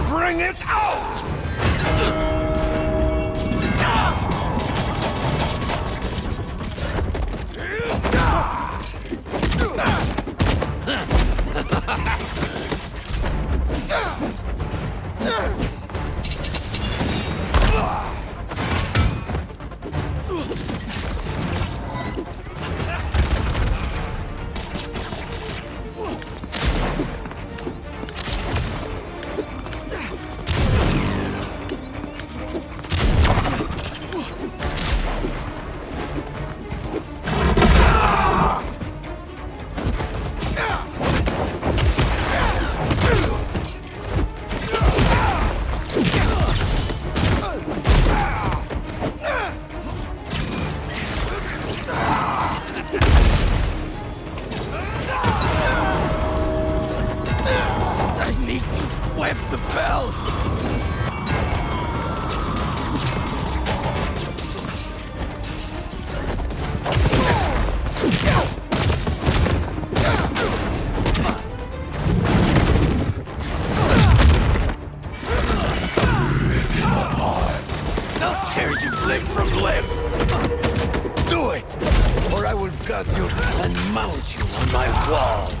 Bring it out! Web the bell! I'll tear you limb from limb! Do it! Or I will gut you and mount you on my wall!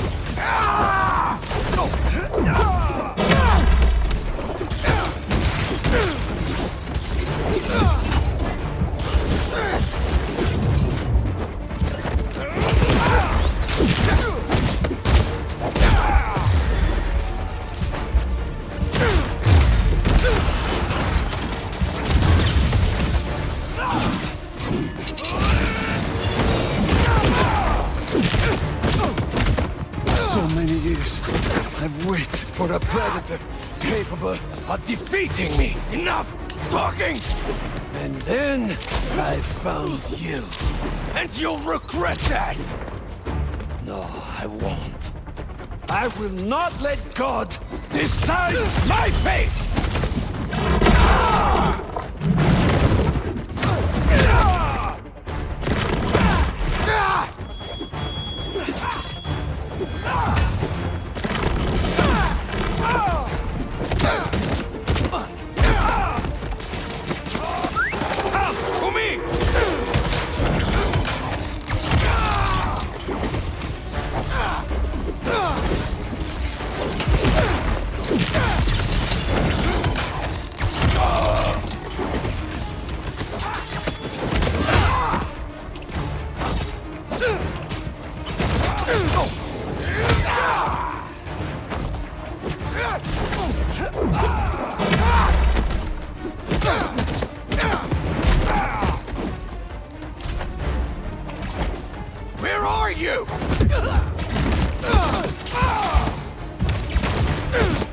So many years I've waited for a predator capable of defeating me. Enough talking! And then I found you. And you'll regret that! No, I won't. I will not let God decide my fate! Where are you?